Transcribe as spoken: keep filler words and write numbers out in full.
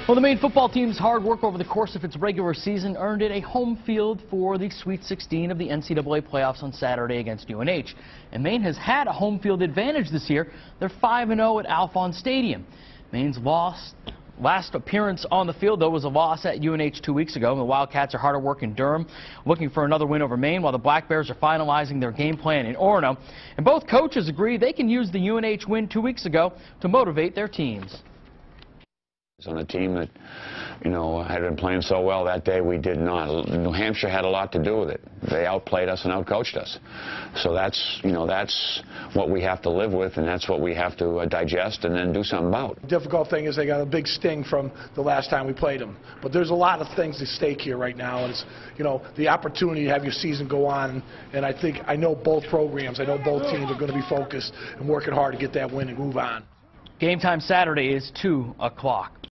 Well, the Maine football team's hard work over the course of its regular season earned it a home field for the Sweet sixteen of the N C double A playoffs on Saturday against U N H. And Maine has had a home field advantage this year. They're five and oh at Alphonse Stadium. Maine's lost last appearance on the field, though, was a loss at U N H two weeks ago. The Wildcats are hard at work in Durham, looking for another win over Maine, while the Black Bears are finalizing their game plan in Orono. And both coaches agree they can use the U N H win two weeks ago to motivate their teams. On a team that, you know, had been playing so well that day, we did not. New Hampshire had a lot to do with it. They outplayed us and outcoached us. So that's, you know, that's what we have to live with, and that's what we have to uh, digest and then do something about. The difficult thing is they got a big sting from the last time we played them. But there's a lot of things at stake here right now. And it's, you know, the opportunity to have your season go on. And I think, I know both programs, I know both teams are going to be focused and working hard to get that win and move on. Game time Saturday is two o'clock.